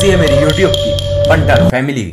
कैसी है मेरी यूट्यूब की पंटर फैमिली।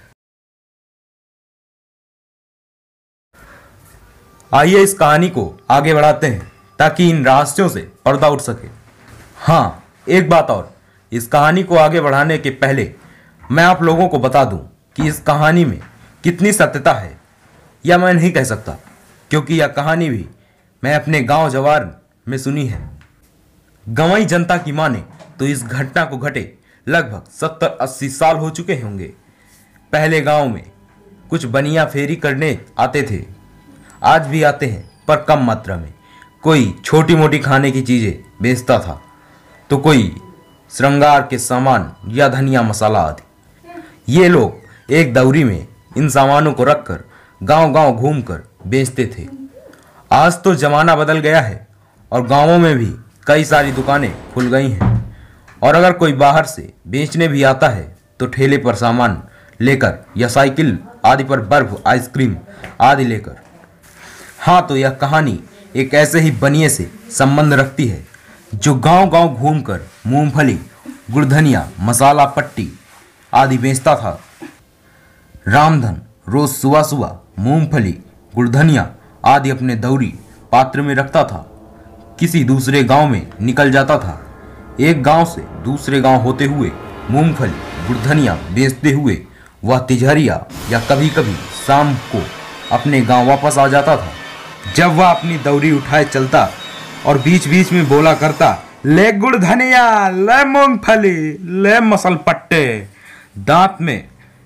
आइए इस कहानी को आगे बढ़ाते हैं ताकि इन रहस्यों से पर्दा उठ सके। हाँ, एक बात और, इस कहानी को आगे बढ़ाने के पहले मैं आप लोगों को बता दूं कि इस कहानी में कितनी सत्यता है या मैं नहीं कह सकता, क्योंकि यह कहानी भी मैं अपने गांव जवार में सुनी है। गंवाई जनता की माने तो इस घटना को घटे लगभग 70-80 साल हो चुके होंगे। पहले गांव में कुछ बनिया फेरी करने आते थे, आज भी आते हैं पर कम मात्रा में। कोई छोटी मोटी खाने की चीज़ें बेचता था तो कोई श्रृंगार के सामान या धनिया मसाला आदि। ये लोग एक दौरी में इन सामानों को रखकर गांव-गांव घूमकर बेचते थे। आज तो जमाना बदल गया है और गांवों में भी कई सारी दुकानें खुल गई हैं, और अगर कोई बाहर से बेचने भी आता है तो ठेले पर सामान लेकर या साइकिल आदि पर बर्फ, आइसक्रीम आदि लेकर। हाँ, तो यह कहानी एक ऐसे ही बनिए से संबंध रखती है जो गांव-गांव घूमकर मूंगफली, गुड़धनिया, मसाला पट्टी आदि बेचता था। रामधन रोज सुबह सुबह मूंगफली, गुड़धनिया आदि अपने दौरी पात्र में रखता था। किसी दूसरे गांव में निकल जाता था। एक गांव से दूसरे गांव होते हुए मूंगफली, गुड़धनिया बेचते हुए वह तिजहरिया या कभी कभी शाम को अपने गांव वापस आ जाता था। जब वह अपनी दौरी उठाए चलता और बीच बीच में बोला करता, ले गुड़धनिया, ले मूंगफली, ले मसल पट्टे, दांत में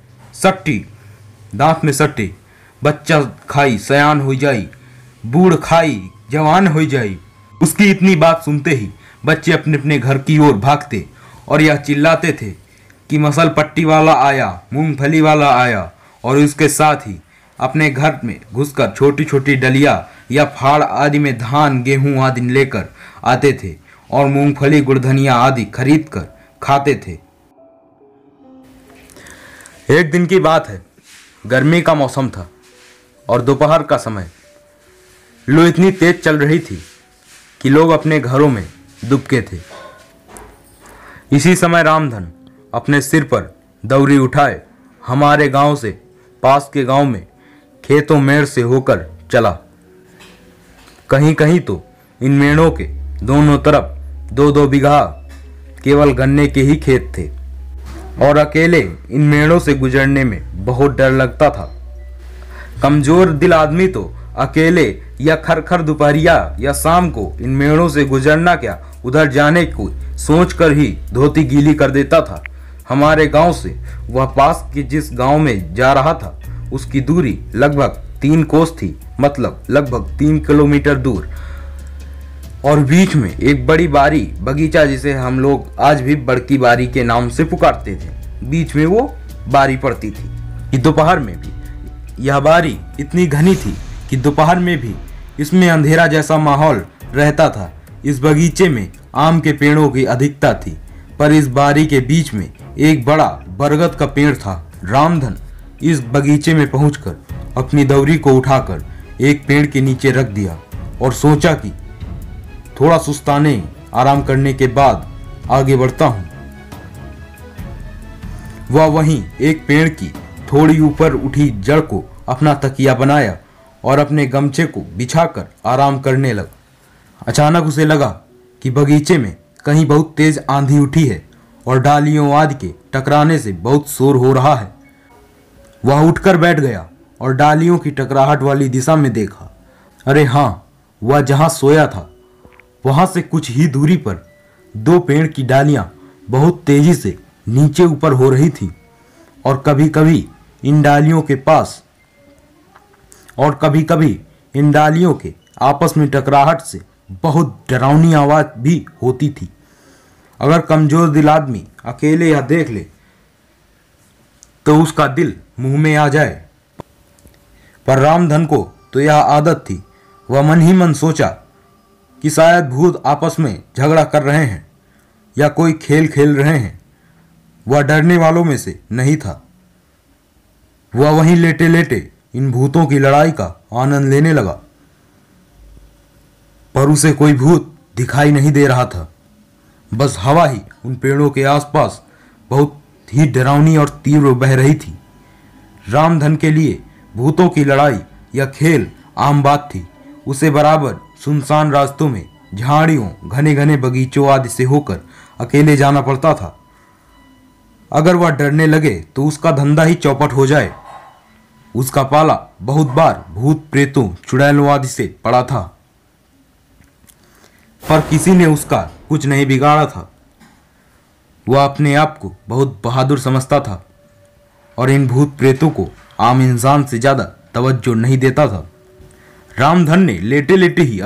सट्टी, बच्चा खाई सयान हो जाई, बूढ़ खाई जवान हो जाई। उसकी इतनी बात सुनते ही बच्चे अपने अपने घर की ओर भागते और यह चिल्लाते थे कि मसल पट्टी वाला आया, मूंगफली वाला आया, और उसके साथ ही अपने घर में घुसकर छोटी छोटी डलिया या फाड़ आदि में धान, गेहूं आदि लेकर आते थे और मूंगफली, गुड़धनिया आदि खरीद कर खाते थे। एक दिन की बात है, गर्मी का मौसम था और दोपहर का समय। लू इतनी तेज चल रही थी कि लोग अपने घरों में दुबके थे। इसी समय रामधन अपने सिर पर दौरी उठाए हमारे गांव से पास के गांव में खेतों मेड़ से होकर चला। कहीं कहीं तो इन मेड़ों के दोनों तरफ 2-2 बीघा केवल गन्ने के ही खेत थे और अकेले इन मेड़ों से गुजरने में बहुत डर लगता था। कमजोर दिल आदमी तो अकेले या खरखर दोपहरिया या शाम को इन मेड़ों से गुजरना क्या, उधर जाने को सोचकर ही धोती गीली कर देता था। हमारे गांव से वह पास के जिस गांव में जा रहा था उसकी दूरी लगभग 3 कोस थी, मतलब लगभग 3 किलोमीटर दूर, और बीच में एक बड़ी बारी बगीचा जिसे हम लोग आज भी बड़की बारी के नाम से पुकारते थे, बीच में वो बारी पड़ती थी। कि दोपहर में भी यह बारी इतनी घनी थी कि दोपहर में भी इसमें अंधेरा जैसा माहौल रहता था। इस बगीचे में आम के पेड़ों की अधिकता थी, पर इस बारी के बीच में एक बड़ा बरगद का पेड़ था। रामधन इस बगीचे में पहुंचकर अपनी दौरी को उठाकर एक पेड़ के नीचे रख दिया और सोचा कि थोड़ा सुस्ताने आराम करने के बाद आगे बढ़ता हूं। वह वहीं एक पेड़ की थोड़ी ऊपर उठी जड़ को अपना तकिया बनाया और अपने गमछे को बिछाकर आराम करने लगा। अचानक उसे लगा कि बगीचे में कहीं बहुत तेज आंधी उठी है और डालियों आदि के टकराने से बहुत शोर हो रहा है। वह उठकर बैठ गया और डालियों की टकराहट वाली दिशा में देखा। अरे हाँ, वह जहाँ सोया था वहां से कुछ ही दूरी पर 2 पेड़ की डालियां बहुत तेजी से नीचे ऊपर हो रही थी और कभी कभी इन डालियों के पास और कभी कभी इन डालियों के आपस में टकराहट से बहुत डरावनी आवाज भी होती थी। अगर कमजोर दिल आदमी अकेले यह देख ले तो उसका दिल मुंह में आ जाए, पर रामधन को तो यह आदत थी। वह मन ही मन सोचा कि शायद भूत आपस में झगड़ा कर रहे हैं या कोई खेल खेल रहे हैं। वह डरने वालों में से नहीं था। वह वहीं लेटे लेटे इन भूतों की लड़ाई का आनंद लेने लगा, पर उसे कोई भूत दिखाई नहीं दे रहा था। बस हवा ही उन पेड़ों के आसपास बहुत ही डरावनी और तीव्र बह रही थी। रामधन के लिए भूतों की लड़ाई या खेल आम बात थी। उसे बराबर सुनसान रास्तों में, झाड़ियों, घने घने बगीचों आदि से होकर अकेले जाना पड़ता था। अगर वह डरने लगे तो उसका धंधा ही चौपट हो जाए। उसका पाला बहुत बार भूत प्रेतों, चुड़ैलों आदि से पड़ा था, पर किसी ने उसका कुछ नहीं बिगाड़ा था। वह अपने आप को बहुत बहादुर समझता था और इन भूत प्रेतों को आम इंसान से ज्यादा तवज्जो नहीं देता था। रामधन ने लेटे लेटे ही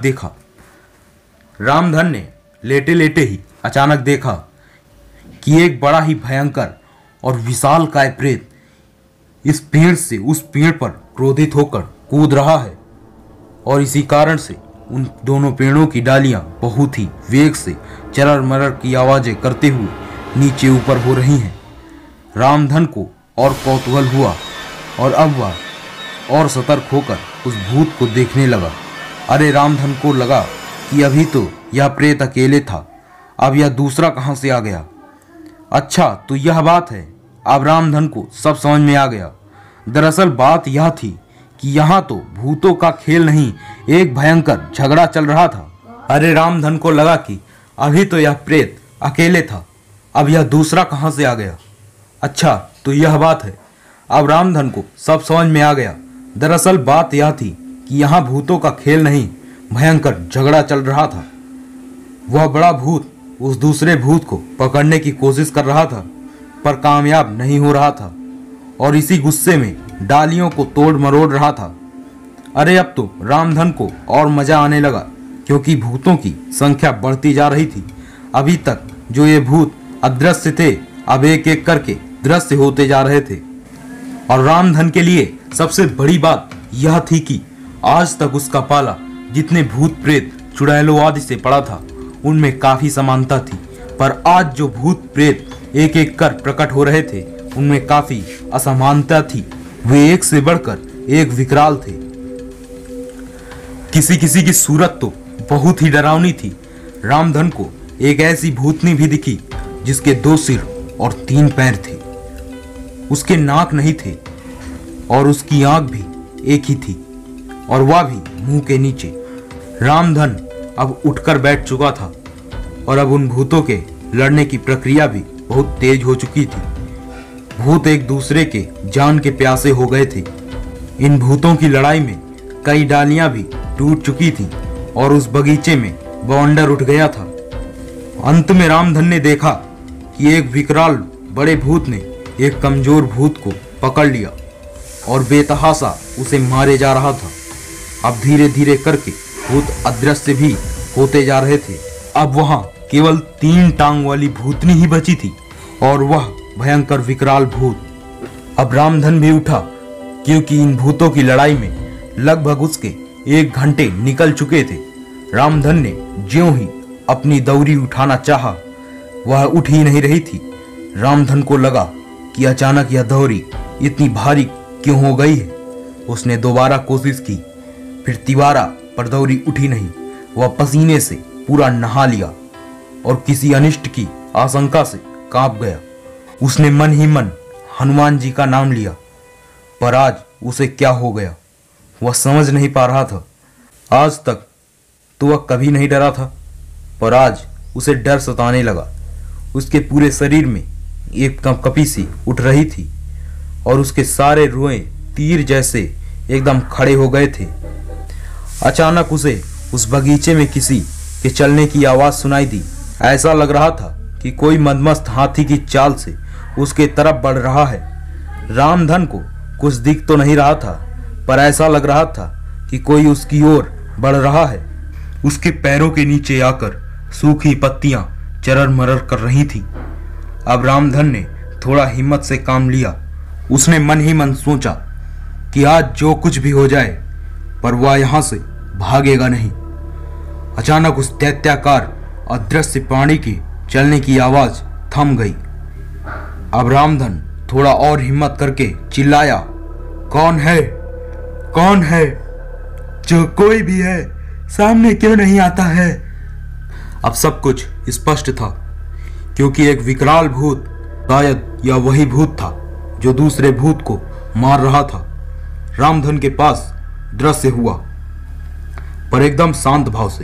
अचानक देखा कि एक बड़ा ही भयंकर और विशालकाय प्रेत इस पेड़ से उस पेड़ पर क्रोधित होकर कूद रहा है और इसी कारण से उन दोनों पेड़ों की डालियां बहुत ही वेग से चरर मरर की आवाजें करते हुए नीचे ऊपर हो रही हैं। रामधन को और कौतूहल हुआ और अब वह और सतर्क होकर उस भूत को देखने लगा। अरे रामधन को लगा कि अभी तो यह प्रेत अकेले था, अब यह दूसरा कहां से आ गया। अच्छा तो यह बात है। अब रामधन को सब समझ में आ गया। दरअसल बात यह थी कि यहाँ तो भूतों का खेल नहीं, एक भयंकर झगड़ा चल रहा था। अरे रामधन को लगा कि अभी तो यह प्रेत अकेले था, अब यह दूसरा कहां से आ गया। अच्छा तो यह बात है। अब रामधन को सब समझ में आ गया। दरअसल बात यह थी कि यहाँ भूतों का खेल नहीं, भयंकर झगड़ा चल रहा था। वह बड़ा भूत उस दूसरे भूत को पकड़ने की कोशिश कर रहा था, पर कामयाब नहीं हो रहा था और इसी गुस्से में डालियों को तोड़ मरोड़ रहा था। अरे अब तो रामधन को और मजा आने लगा, क्योंकि भूतों की संख्या बढ़ती जा रही थी। अभी तक जो ये भूत अदृश्य थे, अब एक एक करके दृश्य होते जा रहे थे। और रामधन के लिए सबसे बड़ी बात यह थी कि आज तक उसका पाला जितने भूत प्रेत, चुड़ैलों आदि से पड़ा था, उनमें काफी समानता थी, पर आज जो भूत प्रेत एक एक कर प्रकट हो रहे थे, उनमें काफी असमानता थी। वे एक से बढ़कर एक विकराल थे। किसी किसी की सूरत तो बहुत ही डरावनी थी। रामधन को एक ऐसी भूतनी भी दिखी जिसके 2 सिर और 3 पैर थे। उसके नाक नहीं थे और उसकी आंख भी एक ही थी, और वह भी मुंह के नीचे। रामधन अब उठकर बैठ चुका था और अब उन भूतों के लड़ने की प्रक्रिया भी बहुत तेज हो चुकी थी। भूत एक दूसरे के जान के प्यासे हो गए थे। इन भूतों की लड़ाई में कई डालियां भी टूट चुकी थीं और उस बगीचे में बवंडर उठ गया था। अंत में रामधन ने देखा कि एक विकराल बड़े भूत ने एक कमजोर भूत को पकड़ लिया और बेतहासा उसे मारे जा रहा था। अब धीरे धीरे करके भूत अदृश्य भी होते जा रहे थे। अब वहां केवल 3 टांग वाली भूतनी ही बची थी और वह भयंकर विकराल भूत। अब रामधन भी उठा, क्योंकि इन भूतों की लड़ाई में लगभग उसके 1 घंटे निकल चुके थे। रामधन ने ज्यों ही अपनी दौरी उठाना चाहा, वह उठ ही नहीं रही थी। रामधन को लगा कि अचानक यह दौरी इतनी भारी क्यों हो गई है। उसने दोबारा कोशिश की, फिर तिबारा पर दौरी उठी नहीं। वह पसीने से पूरा नहा लिया और किसी अनिष्ट की आशंका से कांप गया। उसने मन ही मन हनुमान जी का नाम लिया, पर आज उसे क्या हो गया वह समझ नहीं पा रहा था। आज तक तो वह कभी नहीं डरा था, पर आज उसे डर सताने लगा। उसके पूरे शरीर में एक कंपकपी सी उठ रही थी और उसके सारे रोए तीर जैसे एकदम खड़े हो गए थे। अचानक उसे उस बगीचे में किसी के चलने की आवाज सुनाई दी। ऐसा लग रहा था कि कोई मदमस्त हाथी की चाल से उसके तरफ बढ़ रहा है। रामधन को कुछ दिख तो नहीं रहा था, पर ऐसा लग रहा था कि कोई उसकी ओर बढ़ रहा है। उसके पैरों के नीचे आकर सूखी पत्तियां चरर मरर कर रही थी। अब रामधन ने थोड़ा हिम्मत से काम लिया। उसने मन ही मन सोचा कि आज जो कुछ भी हो जाए, पर वह यहां से भागेगा नहीं। अचानक उस दैत्याकार अदृश्य प्राणी की चलने की आवाज थम गई। अब रामधन थोड़ा और हिम्मत करके चिल्लाया, कौन है? कौन है? जो कोई भी है, सामने क्यों नहीं आता है? अब सब कुछ स्पष्ट था, क्योंकि एक विकराल भूत शायद यह वही भूत था जो दूसरे भूत को मार रहा था। रामधन के पास दृश्य हुआ, पर एकदम शांत भाव से।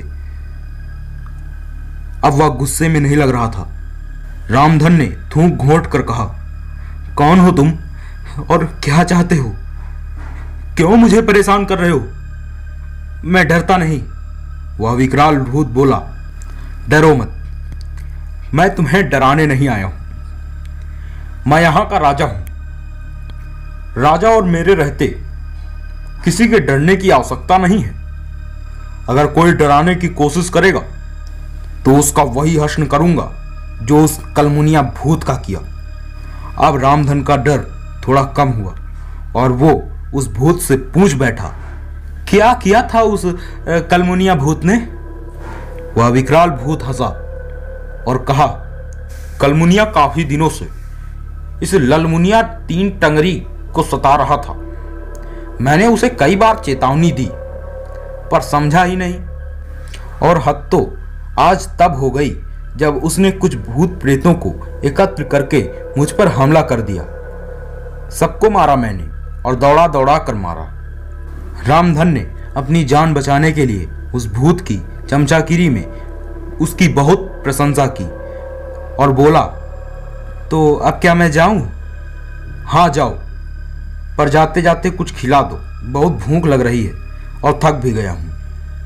अब वह गुस्से में नहीं लग रहा था। रामधन ने थूक घोंट कर कहा, कौन हो तुम और क्या चाहते हो? क्यों मुझे परेशान कर रहे हो? मैं डरता नहीं। वह विकराल भूत बोला, डरो मत, मैं तुम्हें डराने नहीं आया हूं। मैं यहां का राजा हूं। राजा और मेरे रहते किसी के डरने की आवश्यकता नहीं है। अगर कोई डराने की कोशिश करेगा तो उसका वही हश्र करूंगा जो उस कलमुनिया भूत का किया। अब रामधन का डर थोड़ा कम हुआ और वो उस भूत से पूछ बैठा, क्या किया था उस कलमुनिया भूत ने? वह विकराल भूत हंसा और कहा, कलमुनिया काफी दिनों से इस ललमुनिया तीन टंगरी को सता रहा था। मैंने उसे कई बार चेतावनी दी पर समझा ही नहीं, और हद तो आज तब हो गई जब उसने कुछ भूत प्रेतों को एकत्र करके मुझ पर हमला कर दिया। सबको मारा मैंने और दौड़ा दौड़ा कर मारा। रामधन ने अपनी जान बचाने के लिए उस भूत की चमचागिरी में उसकी बहुत प्रशंसा की और बोला, तो अब क्या मैं जाऊं? हाँ जाओ, पर जाते जाते कुछ खिला दो, बहुत भूख लग रही है और थक भी गया हूं।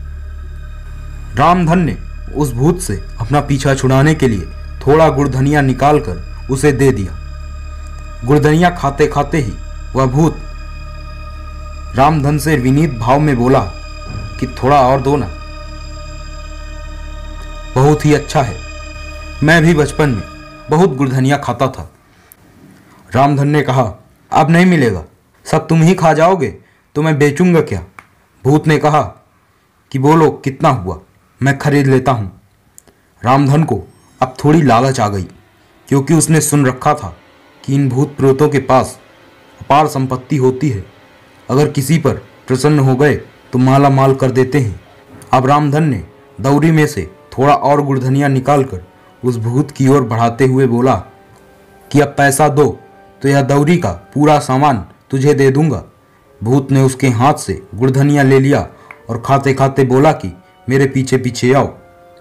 रामधन ने उस भूत से अपना पीछा छुड़ाने के लिए थोड़ा गुड़धनिया निकालकर उसे दे दिया। गुड़धनिया खाते खाते ही वह भूत रामधन से विनीत भाव में बोला कि थोड़ा और दो ना। बहुत ही अच्छा है, मैं भी बचपन में बहुत गुड़धनिया खाता था। रामधन ने कहा, अब नहीं मिलेगा, सब तुम ही खा जाओगे तो मैं बेचूंगा क्या? भूत ने कहा कि बोलो कितना हुआ, मैं खरीद लेता हूं। रामधन को अब थोड़ी लालच आ गई, क्योंकि उसने सुन रखा था कि इन भूत प्रेतों के पास अपार संपत्ति होती है। अगर किसी पर प्रसन्न हो गए तो माला माल कर देते हैं। अब रामधन ने दौरी में से थोड़ा और गुड़धनिया निकालकर उस भूत की ओर बढ़ाते हुए बोला कि अब पैसा दो तो यह दौरी का पूरा सामान तुझे दे दूंगा। भूत ने उसके हाथ से गुड़धनिया ले लिया और खाते खाते बोला कि मेरे पीछे पीछे आओ।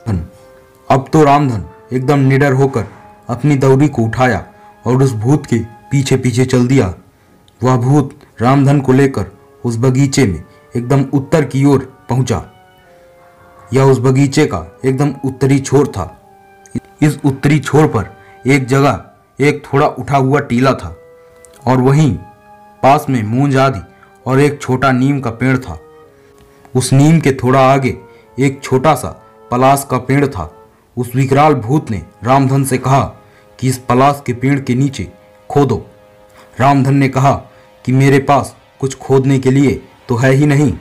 अब तो रामधन एकदम निडर होकर अपनी दौरी को उठाया और उस भूत के पीछे पीछे चल दिया। वह भूत रामधन को लेकर उस बगीचे में एकदम उत्तर की ओर पहुंचा। यह उस बगीचे का एकदम उत्तरी छोर था। इस उत्तरी छोर पर एक जगह एक थोड़ा उठा हुआ टीला था और वहीं पास में मूंज आदि और एक छोटा नीम का पेड़ था। उस नीम के थोड़ा आगे एक छोटा सा पलास का पेड़ था। उस विकराल भूत ने रामधन से कहा कि इस पलास के पेड़ के नीचे खोदो। रामधन ने कहा कि मेरे पास कुछ खोदने के लिए तो है ही नहीं,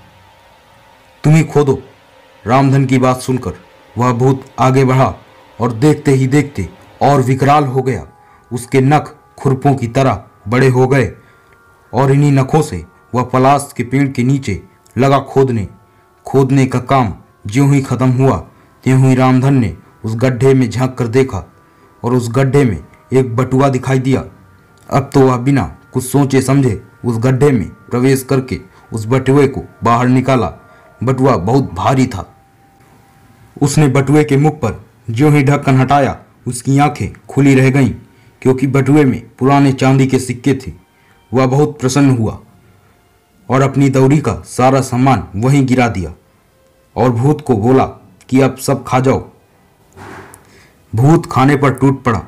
तुम ही खोदो। रामधन की बात सुनकर वह भूत आगे बढ़ा और देखते ही देखते और विकराल हो गया। उसके नख खुरपों की तरह बड़े हो गए और इन्हीं नखों से वह पलास के पेड़ के नीचे लगा खोदने का काम ज्यों ही खत्म हुआ त्यों ही रामधन ने उस गड्ढे में झांक कर देखा और उस गड्ढे में एक बटुआ दिखाई दिया। अब तो वह बिना कुछ सोचे समझे उस गड्ढे में प्रवेश करके उस बटुए को बाहर निकाला। बटुआ बहुत भारी था। उसने बटुए के मुख पर ज्यों ही ढक्कन हटाया उसकी आंखें खुली रह गईं, क्योंकि बटुए में पुराने चांदी के सिक्के थे। वह बहुत प्रसन्न हुआ और अपनी दौरी का सारा सामान वहीं गिरा दिया और भूत को बोला कि अब सब खा जाओ। भूत खाने पर टूट पड़ा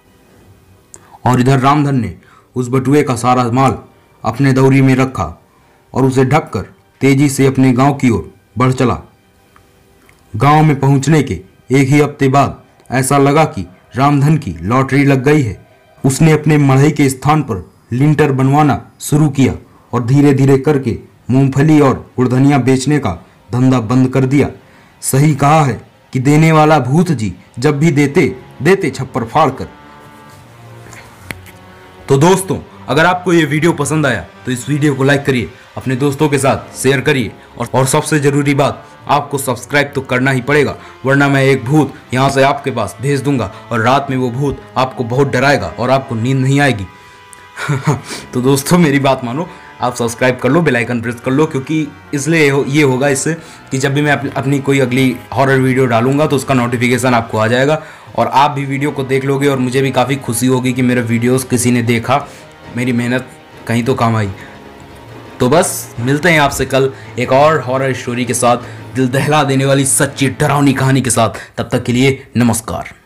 और इधर रामधन ने उस बटुए का सारा माल अपने दौरी में रखा और उसे ढककर तेजी से अपने गांव की ओर बढ़ चला। गांव में पहुंचने के एक ही हफ्ते बाद ऐसा लगा कि रामधन की लॉटरी लग गई है। उसने अपने मढ़ई के स्थान पर लिंटर बनवाना शुरू किया और धीरे धीरे करके मूंगफली और गुड़धनिया बेचने का धंधा बंद कर दिया। सही कहा है कि देने वाला भूत जी जब भी देते छप्पर फाड़ कर। तो दोस्तों, अगर आपको ये वीडियो पसंद आया तो इस वीडियो को लाइक करिए, अपने दोस्तों के साथ शेयर करिए और सबसे जरूरी बात, आपको सब्सक्राइब तो करना ही पड़ेगा, वरना मैं एक भूत यहाँ से आपके पास भेज दूंगा और रात में वो भूत आपको बहुत डराएगा और आपको नींद नहीं आएगी। तो दोस्तों मेरी बात मानो, आप सब्सक्राइब कर लो, बेल आइकन प्रेस कर लो, क्योंकि इसलिए ये होगा इससे कि जब भी मैं अपनी कोई अगली हॉरर वीडियो डालूंगा तो उसका नोटिफिकेशन आपको आ जाएगा और आप भी वीडियो को देख लोगे और मुझे भी काफ़ी खुशी होगी कि मेरे वीडियोस किसी ने देखा, मेरी मेहनत कहीं तो काम आई। तो बस मिलते हैं आपसे कल एक और हॉरर स्टोरी के साथ, दिल दहला देने वाली सच्ची डरावनी कहानी के साथ। तब तक के लिए नमस्कार।